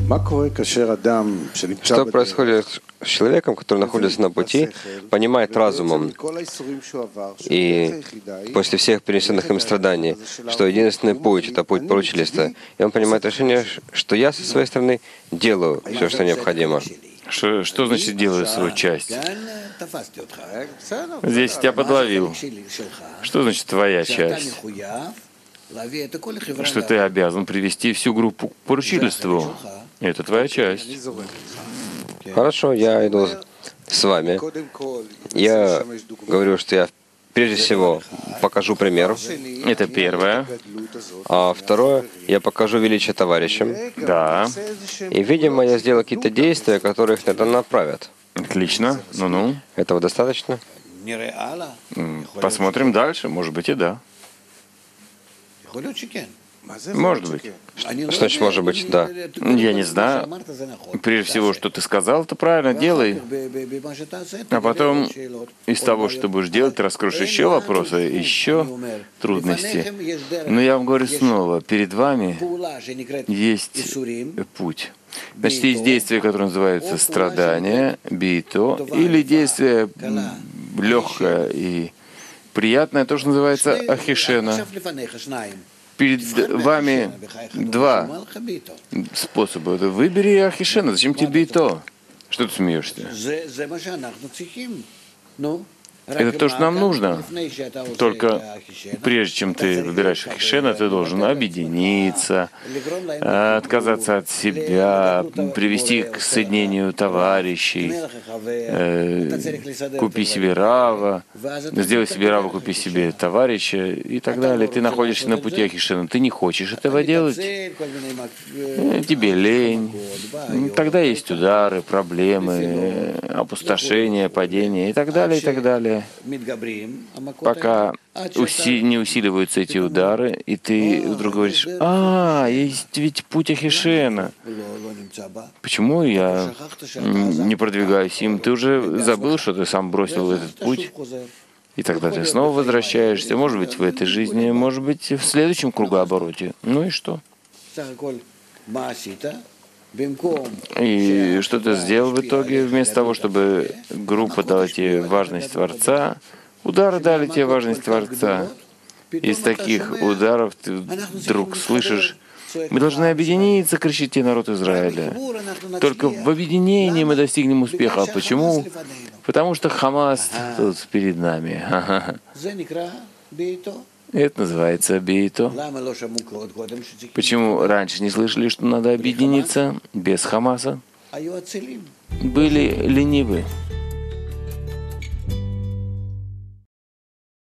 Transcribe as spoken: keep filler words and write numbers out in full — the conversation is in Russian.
Что происходит с человеком, который находится на пути, понимает разумом, и после всех перенесенных им страданий, что единственный путь — это путь поручительства, и он принимает решение, что я со своей стороны делаю все, что необходимо. Что, что значит делаю свою часть? Здесь тебя подловил. Что значит твоя часть? Что ты обязан привести всю группу к поручительству. Это твоя часть. Хорошо, я иду с вами. Я говорю, что я прежде всего покажу пример. Это первое. А второе, я покажу величие товарищам. Да. И, видимо, я сделаю какие-то действия, которые их на это направят. Отлично. Ну-ну. Этого достаточно? Посмотрим дальше. Может быть, и да. Может быть. Что значит может быть, да? Я не знаю. Прежде всего, что ты сказал, это правильно, делай. А потом из того, что будешь делать, ты раскроешь еще вопросы, еще трудности. Но я вам говорю снова, перед вами есть путь. Значит, есть действие, которое называется страдание, бито, или действие легкое и приятное, то, что называется ахишена. Перед вами два способа. Выбери ахишена. Зачем тебе и то? Что ты смеешься? Это то, что нам нужно. Только прежде чем ты выбираешь ахишена, ты должен объединиться, отказаться от себя, привести к соединению товарищей, купи себе рава, сделай себе рава, купи себе товарища и так далее. Ты находишься на пути ахишена. Ты не хочешь этого делать, тебе лень. Тогда есть удары, проблемы, опустошение, падение и так далее, и так далее. Пока уси- не усиливаются эти удары, и ты вдруг говоришь: а, есть ведь путь ахишена. Почему я не продвигаюсь им? Ты уже забыл, что ты сам бросил этот путь? И тогда ты снова возвращаешься, может быть, в этой жизни, может быть, в следующем кругообороте. Ну и что? И что ты сделал в итоге? Вместо того, чтобы группа дала тебе важность Творца, удары дали тебе важность Творца. Из таких ударов ты вдруг слышишь: мы должны объединиться, кричит тебе народ Израиля. Только в объединении мы достигнем успеха. А почему? Потому что Хамас тут перед нами. Это называется бейто. Почему раньше не слышали, что надо объединиться без Хамаса? Были ленивы.